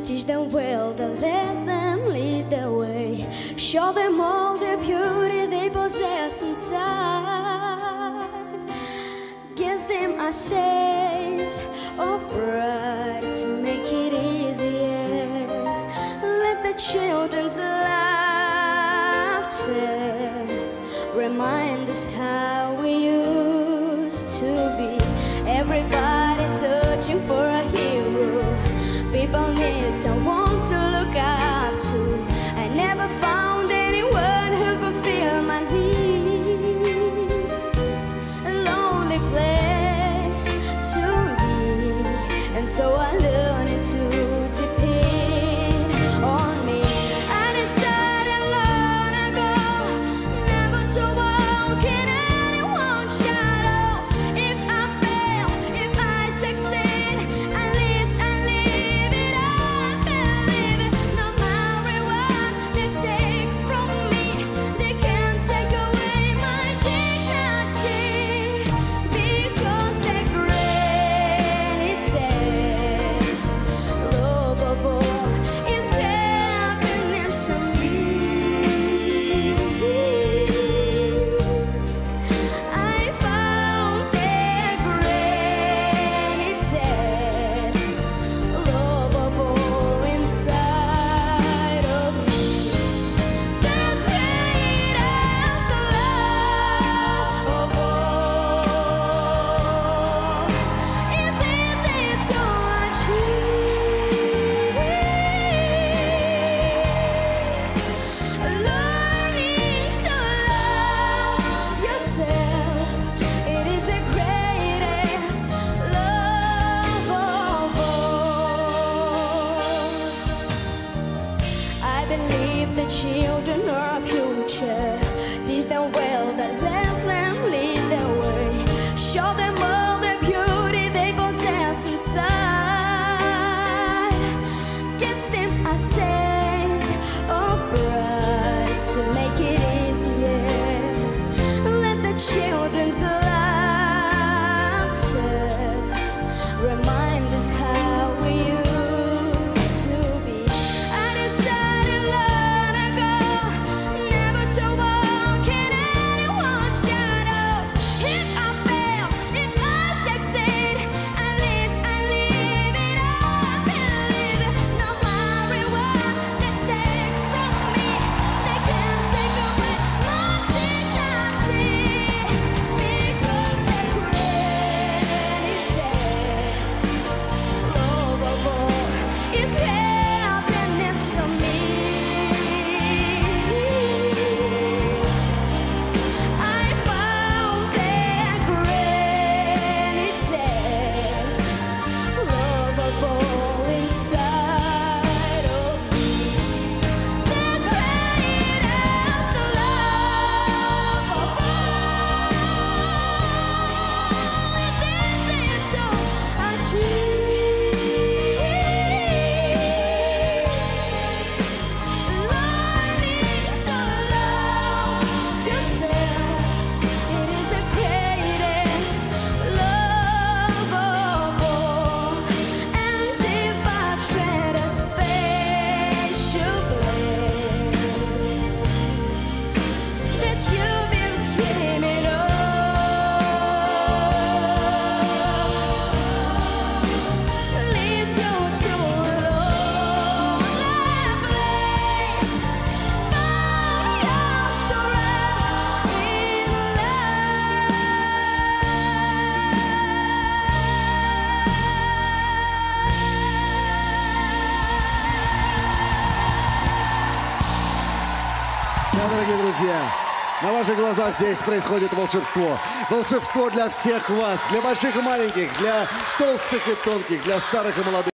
Teach them well, then let them lead the way. Show them all the beauty they possess inside. Give them a sense of pride to make it easier. Let the children's laughter remind us how we used to be. Everybody searching for a hero. People need someone to look up to. I never found anyone who fulfilled my needs. A lonely place to be, and so I learned to depend on me. I decided long ago never to walk in anyone's shadows. If I fail, if I succeed, at least I live it up and live it. No matter what they take from me, they can't take away my dignity, because the greatest love of all is happening to me. I found the greatest love of all inside of me. The greatest love of all is easy to achieve. Learning to love yourself, it is the greatest love of all. I believe the children are our future. Teach them well, then let them lead the way. Show them all the beauty they possess inside. Give them a sense of pride to make it easier. Let the children's laughter remind us how we used to be. I decided long ago never to walk in anyone's shadows. If I fail, if I succeed, at least I live it up and live it. No matter what they take from me, they can't take away my dignity, because the greatest love of all is happening to me. I found the greatest love of all inside of me. The greatest love of all is easy to achieve. Learning to love yourself, it is the greatest love of all. And if I tread a special place that you've been dreaming of, lead you to a lonely place. Find your surround in Да, дорогие друзья, на ваших глазах здесь происходит волшебство. Волшебство для всех вас, для больших и маленьких, для толстых и тонких, для старых и молодых.